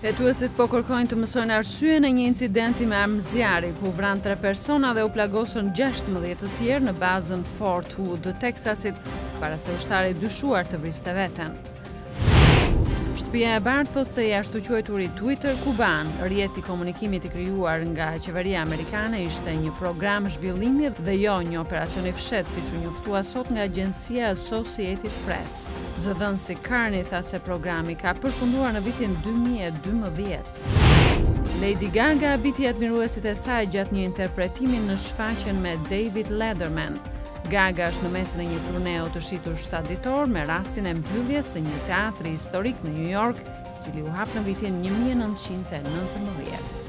Hetuesit po kërkojnë të mësojnë arsyen e një incidenti me armëzjarri ku vranë 3 persona dhe u plagosën 16 të tjerë në bazën Fort Hood të Teksasit, para se ushtari dyshuar të vriste veten. Shtëpia e Bardhë thot se jashtu quajturi Twitter kuban, rrjeti i komunikimit i krijuar nga qeveria amerikane, ishte një program zhvillimi dhe jo një operacion i fshet, siç u njoftua sot nga agjencia Associated Press. Zëdhënësi Carney tha se programi ka përfunduar në vitin 2012. Lady Gaga biti admiruesit e saj gjatë një interpretimi në shfaqjen me David Letterman. Gaga është në mesin e një turneo të shitur 7 ditor me rastin e mbylljes së një teatri historik në New York, i cili u hap në vitin 1919.